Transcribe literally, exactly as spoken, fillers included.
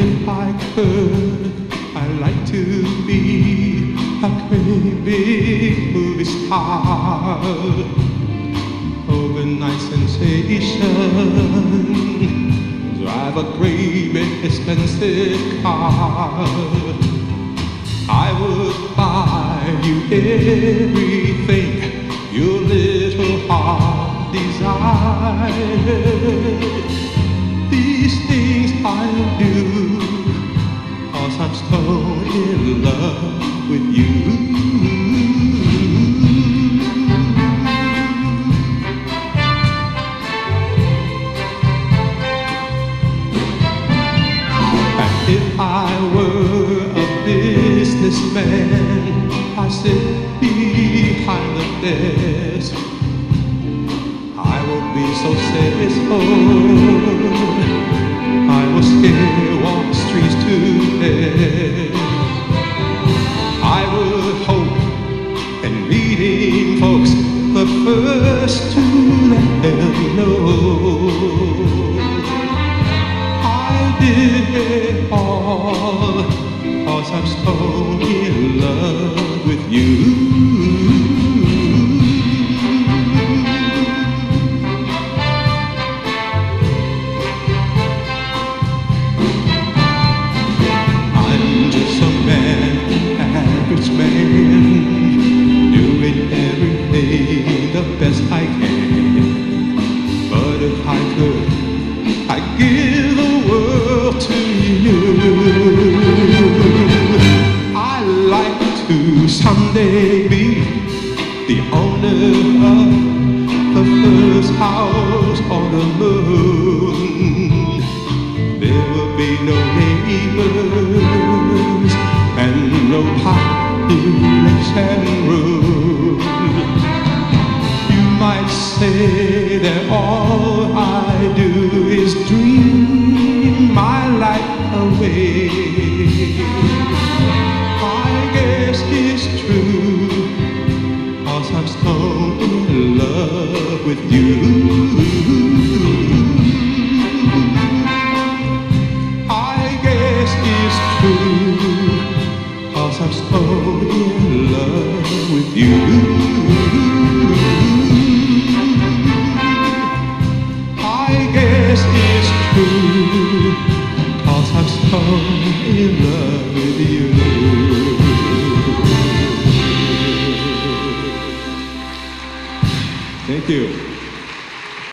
If I could, I'd like to be a crazy movie star. Overnight sensation, drive a great big expensive car. I would buy you everything your little heart desires. These things I'll do, 'cause I'm so in love with you. If I were a businessman, I'd sit behind the desk. I would be so successful, I would scare walk the streets to death. I would hope in meeting folks the first to let them know I did it all, 'cause I'm so in love with you. I'm just a man, average man, doing everything the best I can. But if I could, I'd give the world to you. I'd like to someday be the owner of the first house on the moon. There will be no neighbors and no population room. You might say that all I do is dream my life away. I guess it's true, 'cause I'm so in love with you. I guess it's true, 'cause I'm so in love with you. I guess it's true, 'cause I'm so in love with you. Thank you.